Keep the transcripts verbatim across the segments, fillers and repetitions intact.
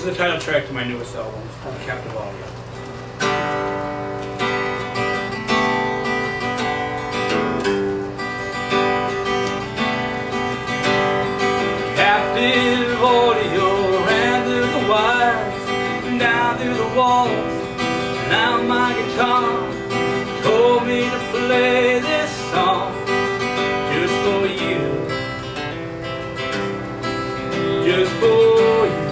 is the title track to my newest album. It's called Captive Audio. Captive audio ran through the wires, down through the walls. Now my guitar told me to play this song just for you, just for you.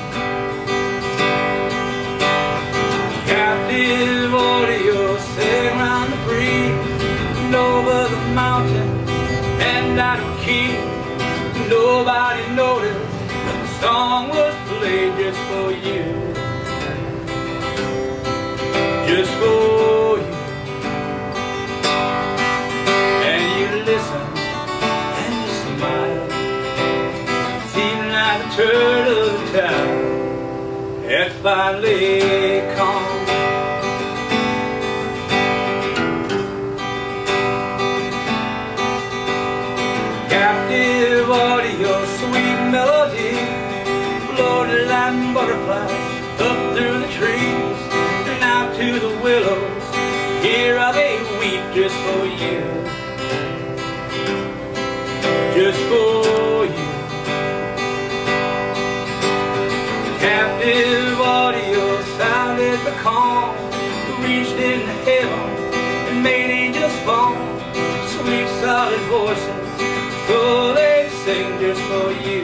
Captive audio sang round the breeze and over the mountains and out of key. Nobody noticed the song was played just for you, just for you. And you listen and you smile, seem like a turtle of the tide had finally come. Captive audio, sweet melody, floated like butterflies up through the trees and out to the willows. Here are they weep just for you, just for you. Captive audio sounded the calm, reached into heaven and made angels fall. Sweet solid voices, so they sing just for you,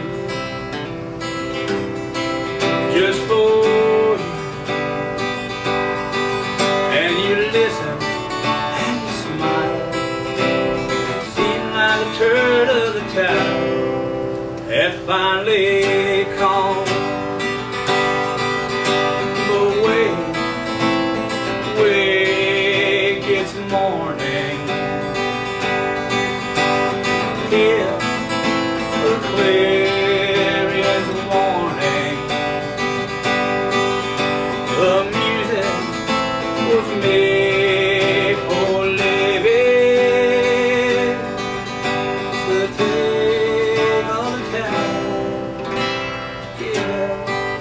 just for you. And you listen and you smile, seem like a turtle of the tide had finally come. But wait, wait, it's morning. Here, the clarions warning. The music was made for living, so take all the time, yeah.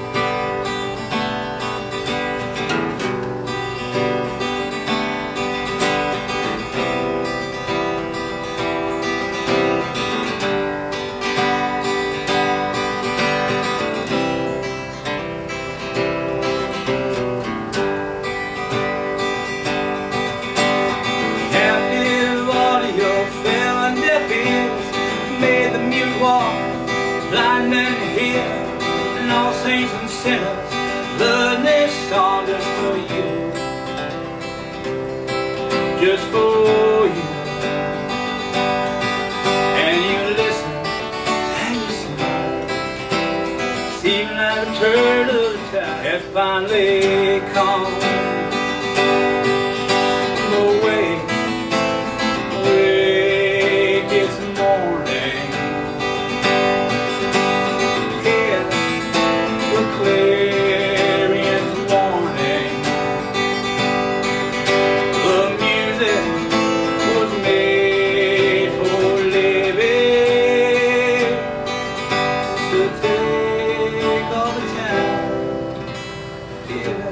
Made the mute walk, blind men hear, and all saints and sinners learn this song just for you, just for you. And you listen and you smile, seem like a turtle of the tide had finally come. Away, away, it's morning. Clarions warning. The music was made for living, so take all the time, yeah.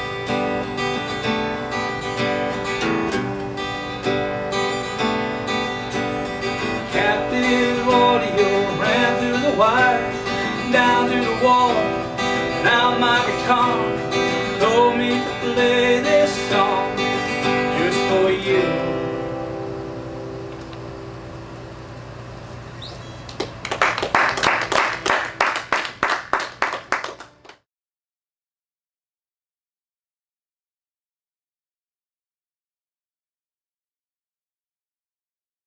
Captive audio ran through the wires, down through the wall. Now my guitar told me to play this